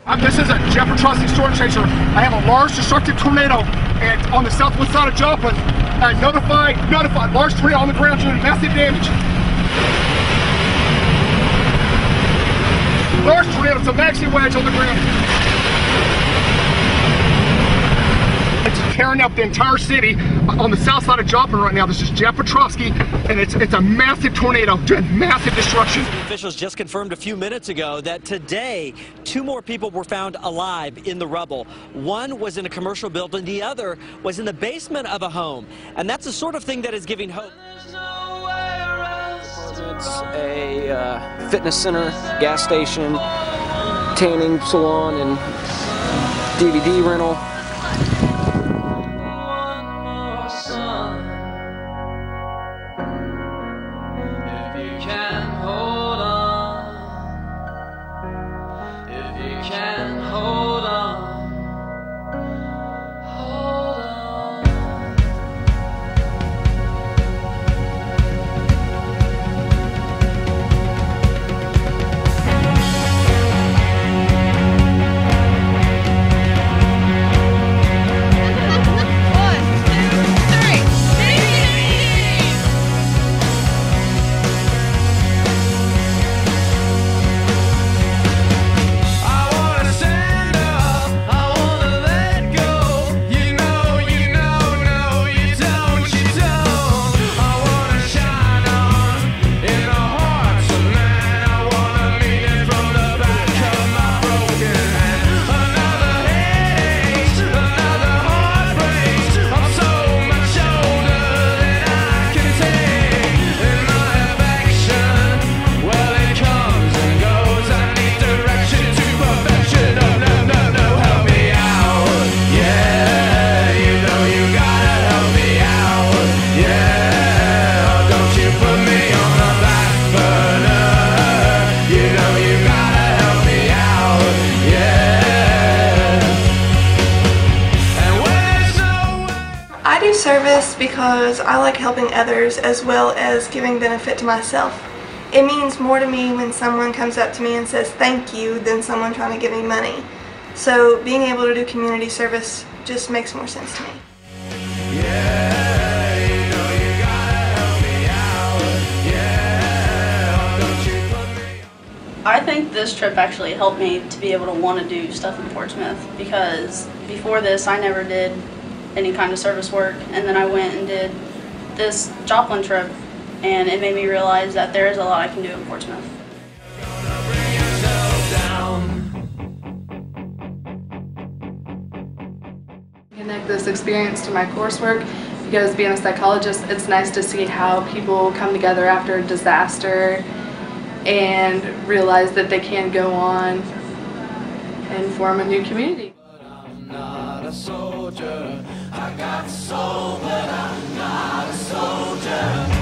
This is a Joplin storm chaser. I have a large destructive tornado and on the southwest side of Joplin. Notified, large tornado on the ground doing massive damage. Large tornado, it's a maxi wedge on the ground. It's tearing up the entire city on the south side of Joplin right now. This is Joplin, and it's a massive tornado doing massive destruction. Officials just confirmed a few minutes ago that today 2 more people were found alive in the rubble. One was in a commercial building, the other was in the basement of a home. And that's the sort of thing that is giving hope. It's a fitness center, gas station, tanning salon, and DVD rental. I do service because I like helping others as well as giving benefit to myself. It means more to me when someone comes up to me and says thank you than someone trying to give me money. So being able to do community service just makes more sense to me. I think this trip actually helped me to be able to want to do stuff in Portsmouth, because before this I never did any kind of service work, and then I went and did this Joplin trip, and it made me realize that there is a lot I can do in Portsmouth. Connect this experience to my coursework, because being a psychologist, it's nice to see how people come together after a disaster and realize that they can go on and form a new community. I'm not a soldier. I got soul, but I'm not a soldier.